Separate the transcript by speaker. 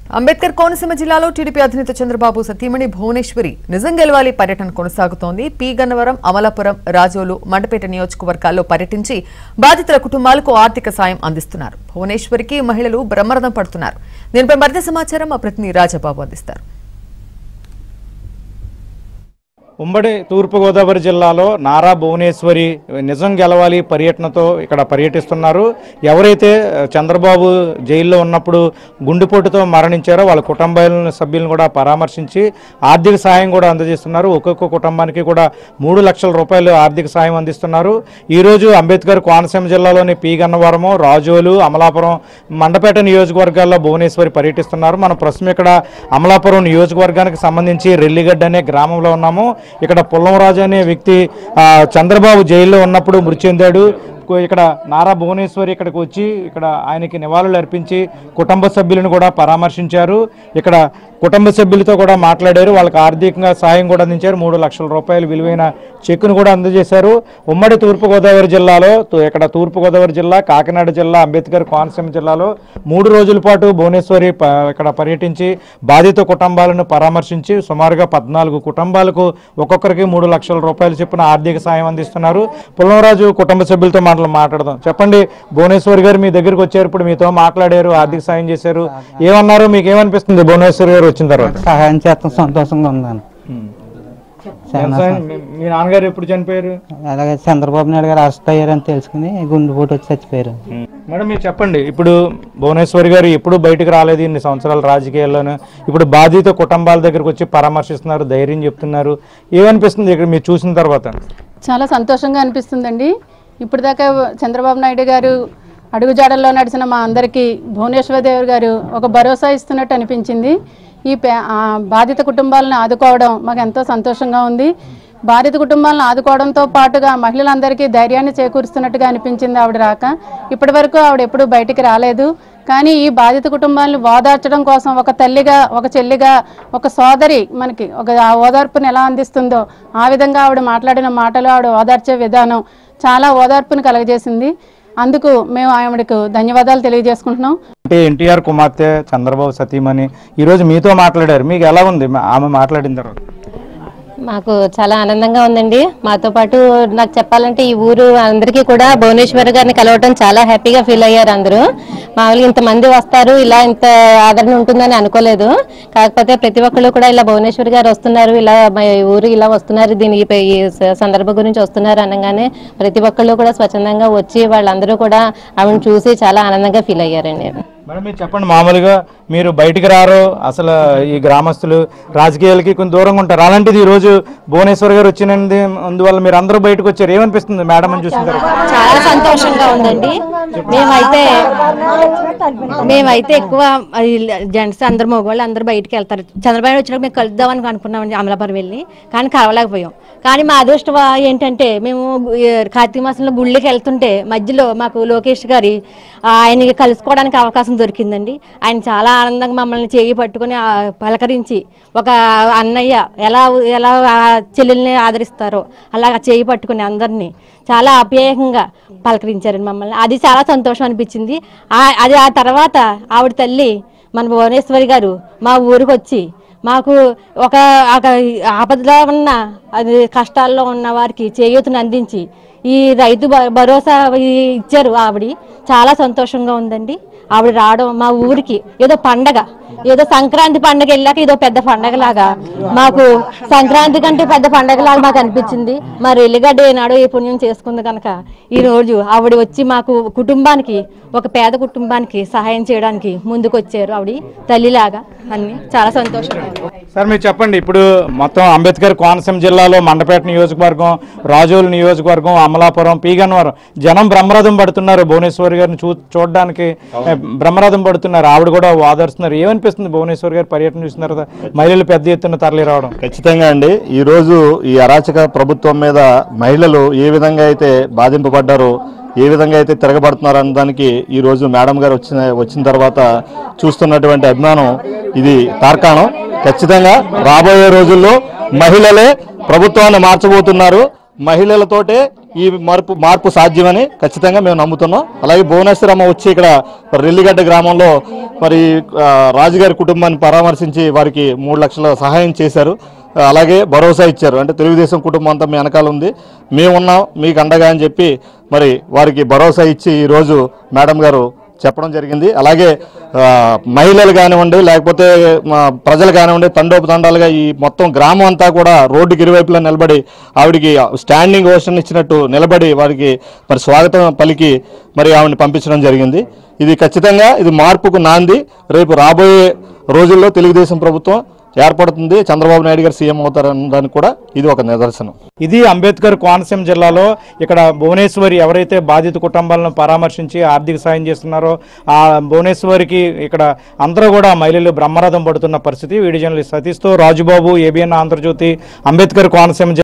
Speaker 1: అంబేద్కర్ కోనసీమ జిల్లాలో టీడీపీ అధినేత చంద్రబాబు సతీమణి భువనేశ్వరి నిజం గెలవాలి పర్యటన కొనసాగుతోంది. పి గన్నవరం, అమలాపురం, రాజోలు, మండపేట నియోజకవర్గాల్లో పర్యటించి బాధితుల కుటుంబాలకు ఆర్థిక సాయం అందిస్తున్నారు. భువనేశ్వరికి మహిళలు బ్రహ్మరథం పడుతున్నారు. దీనిపై మరింత సమాచారం మా ప్రతినిధి రాజబాబు అందిస్తారు.
Speaker 2: ఉమ్మడి తూర్పుగోదావరి జిల్లాలో నారా భువనేశ్వరి నిజం గెలవాలి పర్యటనతో ఇక్కడ పర్యటిస్తున్నారు. ఎవరైతే చంద్రబాబు జైల్లో ఉన్నప్పుడు గుండెపోటుతో మరణించారో వాళ్ళ కుటుంబ సభ్యులను కూడా పరామర్శించి ఆర్థిక సాయం కూడా అందజేస్తున్నారు. ఒక్కొక్క కుటుంబానికి కూడా 3 లక్షల రూపాయలు ఆర్థిక సాయం అందిస్తున్నారు. ఈరోజు అంబేద్కర్ కోనసీమ జిల్లాలోని పి గన్నవరం, రాజోలు, అమలాపురం, మండపేట నియోజకవర్గాల్లో భువనేశ్వరి పర్యటిస్తున్నారు. మనం ప్రస్తుతం ఇక్కడ అమలాపురం నియోజకవర్గానికి సంబంధించి రెల్లిగడ్డ అనే గ్రామంలో ఉన్నాము. ఇక్కడ పుల్లంరాజు అనే వ్యక్తి చంద్రబాబు జైల్లో ఉన్నప్పుడు మృతి చెందాడు. ఇక్కడ నారా భువనేశ్వరి ఇక్కడికి వచ్చి ఇక్కడ ఆయనకి నివాళులు అర్పించి కుటుంబ సభ్యులను కూడా పరామర్శించారు. ఇక్కడ కుటుంబ సభ్యులతో కూడా మాట్లాడారు. వాళ్ళకి ఆర్థికంగా సాయం కూడా అందించారు. 3 లక్షల రూపాయలు విలువైన చెక్కును కూడా అందజేశారు. ఉమ్మడి తూర్పుగోదావరి జిల్లాలో ఇక్కడ తూర్పుగోదావరి జిల్లా, కాకినాడ జిల్లా, అంబేద్కర్ కోనసీమ జిల్లాలో 3 రోజుల పాటు భువనేశ్వరి ఇక్కడ పర్యటించి బాధిత కుటుంబాలను పరామర్శించి సుమారుగా 14 కుటుంబాలకు ఒక్కొక్కరికి 3 లక్షల రూపాయలు చొప్పున ఆర్థిక సాయం అందిస్తున్నారు. పుల్లంరాజు కుటుంబ సభ్యులతో మాట్లాడదాం. చెప్పండి, భువనేశ్వరి గారు మీ దగ్గరికి వచ్చారు, ఇప్పుడు మీతో మాట్లాడారు, ఆర్థిక సాయం చేశారు, ఏమన్నారు? మీకు ఏమనిపిస్తుంది భువనేశ్వరి గారు వచ్చిన తర్వాత?
Speaker 3: సహాయం చేస్తాం, సంతోషంగా ఉందని.
Speaker 2: మీ నాన్నగారు ఎప్పుడు చనిపోయారు?
Speaker 3: అలాగే చంద్రబాబు నాయుడు గారు అరెస్ట్ అయ్యారని తెలుసుకుని గుండెపోటు వచ్చి చచ్చిపోయారు.
Speaker 2: మేడం, మీరు చెప్పండి, ఇప్పుడు భువనేశ్వరి గారు ఎప్పుడు బయటకు రాలేదు ఇన్ని సంవత్సరాల రాజకీయాల్లోనూ, ఇప్పుడు బాధిత కుటుంబాల దగ్గరకు వచ్చి పరామర్శిస్తున్నారు, ధైర్యం చెప్తున్నారు, ఏమనిపిస్తుంది ఇక్కడ మీరు చూసిన తర్వాత?
Speaker 4: చాలా సంతోషంగా అనిపిస్తుందండి. ఇప్పుడు దాకా చంద్రబాబు నాయుడు గారు అడుగుజాడల్లో నడిచిన మా అందరికీ భువనేశ్వరదేవి గారు ఒక భరోసా ఇస్తున్నట్టు అనిపించింది. ఈ బాధిత కుటుంబాలను ఆదుకోవడం మాకు ఎంతో సంతోషంగా ఉంది. బాధిత కుటుంబాలను ఆదుకోవడంతో పాటుగా మహిళలందరికీ ధైర్యాన్ని చేకూరుస్తున్నట్టుగా అనిపించింది ఆవిడ రాక. ఇప్పటి వరకు ఆవిడ ఎప్పుడూ బయటికి రాలేదు. కానీ ఈ బాధిత కుటుంబాలను ఓదార్చడం కోసం ఒక తల్లిగా, ఒక చెల్లిగా, ఒక సోదరి మనకి ఒక ఓదార్పుని ఎలా అందిస్తుందో ఆ విధంగా ఆవిడ మాట్లాడిన మాటలు, ఆవిడ ఓదార్చే విధానం చాలా ఓదార్పుని కలగజేసింది. అందుకు మేము ఆవిడకు ధన్యవాదాలు తెలియజేసుకుంటున్నాం.
Speaker 2: అంటే ఎన్టీఆర్ కుమార్తె చంద్రబాబు సతీమణి ఈరోజు మీతో మాట్లాడారు, మీకు ఎలా ఉంది ఆమె మాట్లాడిన తర్వాత?
Speaker 5: మాకు చాలా ఆనందంగా ఉందండి. మాతో పాటు నాకు చెప్పాలంటే ఈ ఊరు అందరికీ కూడా భువనేశ్వరి గారిని కలవటం చాలా హ్యాపీగా ఫీల్ అయ్యారు అందరూ. మామూలుగా ఇంతమంది వస్తారు, ఇలా ఇంత ఆదరణ ఉంటుందని అనుకోలేదు. కాకపోతే ప్రతి ఒక్కళ్ళు కూడా ఇలా భువనేశ్వరి గారు వస్తున్నారు, ఇలా మా ఊరు ఇలా వస్తున్నారు, దీనికి ఈ సందర్భం గురించి వస్తున్నారు అనగానే ప్రతి ఒక్కళ్ళు కూడా స్వచ్ఛందంగా వచ్చి వాళ్ళందరూ కూడా ఆమెను చూసి చాలా ఆనందంగా ఫీల్ అయ్యారండి.
Speaker 2: మేడం, మీరు చెప్పండి, మామూలుగా మీరు బయటికి రారు, అసలు ఈ గ్రామస్తులు రాజకీయాలకి కొంచెం దూరంగా ఉంటారు, అలాంటిది ఈ రోజు భువనేశ్వర్ గారు వచ్చినందు అందువల్ల మీరు అందరూ బయటకు వచ్చారు, ఏమనిపిస్తుంది మేడం అని చూసిన తర్వాత?
Speaker 5: చాలా సంతోషంగా ఉందండి. మేమైతే ఎక్కువ జెంట్స్ అందరు మగవాళ్ళు అందరూ బయటకు వెళ్తారు. చంద్రబాబు వచ్చినప్పుడు మేము కలుద్దామని అనుకున్నామండి అమలాపురం వెళ్ళి, కానీ కలవలేకపోయాం. కానీ మా అదృష్టం ఏంటంటే మేము కార్తీక మాసంలో గుళ్ళకి వెళ్తుంటే మధ్యలో మాకు లోకేష్ గారి ఆయనకి కలుసుకోవడానికి అవకాశం దొరికిందండి. ఆయన చాలా ఆనందంగా మమ్మల్ని చేయి పట్టుకుని పలకరించి, ఒక అన్నయ్య ఎలా ఎలా చెల్లెల్ని ఆదరిస్తారో అలా చేయి పట్టుకుని అందరినీ చాలా ఆప్యాయంగా పలకరించారండి మమ్మల్ని. అది చాలా సంతోషం అనిపించింది. అది ఆ తర్వాత ఆవిడ తల్లి మన భువనేశ్వరి గారు మా ఊరికి వచ్చి మాకు ఒక ఆపదలో ఉన్న అది కష్టాల్లో ఉన్న వారికి చేయూతను అందించి ఈ రైతు భరోసా ఇచ్చారు. ఆవిడ చాలా సంతోషంగా ఉందండి. ఆవిడ రావడం మా ఊరికి ఏదో పండగ, ఏదో సంక్రాంతి పండగ వెళ్ళాక ఏదో పెద్ద పండగలాగా మాకు, సంక్రాంతి కంటే పెద్ద పండగలాగా మాకు అనిపించింది. మరి ఎల్లిగడ్డ ఏనాడో ఈ పుణ్యం చేసుకుంది కనుక ఈరోజు ఆవిడ వచ్చి మాకు కుటుంబానికి, ఒక పేద కుటుంబానికి సహాయం చేయడానికి ముందుకు వచ్చారు ఆవిడ తల్లిలాగా. అన్ని చాలా సంతోషంగా.
Speaker 2: సార్, మీరు చెప్పండి, ఇప్పుడు మొత్తం అంబేద్కర్ కోనసీమ జిల్లాలో మండపేట నియోజకవర్గం, రాజోలు నియోజకవర్గం, అమలాపురం, పి గన్నవరం జనం బ్రహ్మరథం పడుతున్నారు, భువనేశ్వరి గారిని చూడడానికి బ్రహ్మరథం పడుతున్నారు, ఆవిడ కూడా ఓదారుస్తున్నారు. ఏమనిపిస్తుంది భువనేశ్వరి గారి పర్యటన చూసిన తర్వాత మహిళలు పెద్ద ఎత్తున తరలి రావడం?
Speaker 6: ఖచ్చితంగా అండి, ఈరోజు ఈ అరాచక ప్రభుత్వం మీద మహిళలు ఏ విధంగా అయితే బాధింపబడ్డారో, ఏ విధంగా అయితే తిరగబడుతున్నారు అన్నదానికి ఈరోజు మేడం గారు వచ్చిన తర్వాత చూస్తున్నటువంటి అభిమానం ఇది తార్కాణం. ఖచ్చితంగా రాబోయే రోజుల్లో మహిళలే ప్రభుత్వాన్ని మార్చబోతున్నారు. మహిళలతోటే ఈ మార్పు సాధ్యమని ఖచ్చితంగా మేము నమ్ముతున్నాం. అలాగే భువనేశ్వరమ్మ వచ్చి ఇక్కడ రెల్లిగడ్డ గ్రామంలో మరి రాజుగారి కుటుంబాన్ని పరామర్శించి వారికి 3 లక్షల సహాయం చేశారు. అలాగే భరోసా ఇచ్చారు. అంటే తెలుగుదేశం కుటుంబం అంతా మీ వెనకాల ఉంది, మేమున్నాం మీకు అండగా అని చెప్పి మరి వారికి భరోసా ఇచ్చి ఈరోజు మేడం గారు చెప్పడం జరిగింది. అలాగే మహిళలు కానివ్వండి, లేకపోతే ప్రజలు కానివ్వండి, తండోపతండాలుగా ఈ మొత్తం గ్రామం అంతా కూడా రోడ్డుకి ఇరువైపులా నిలబడి ఆవిడికి స్టాండింగ్ ఓషన్ ఇచ్చినట్టు నిలబడి వారికి మరి స్వాగతం పలికి మరి ఆవిడని పంపించడం జరిగింది. ఇది ఖచ్చితంగా ఇది మార్పుకు నాంది. రేపు రాబోయే రోజుల్లో తెలుగుదేశం ప్రభుత్వం ఏర్పడుతుంది, చంద్రబాబు నాయుడు గారు సీఎం అవుతారనడానికి కూడా ఇది ఒక నిదర్శనం.
Speaker 2: ఇది అంబేద్కర్ కోనసీమ జిల్లాలో ఇక్కడ భువనేశ్వరి ఎవరైతే బాధిత కుటుంబాలను పరామర్శించి ఆర్థిక సాయం చేస్తున్నారో ఆ భువనేశ్వరికి ఇక్కడ అందరూ కూడా మహిళలు బ్రహ్మరథం పడుతున్న పరిస్థితి. వీడియో జర్నలిస్ట్ సతీష్తో రాజుబాబు, ఏబిఎన్ ఆంధ్రజ్యోతి, అంబేద్కర్ కోనసీమ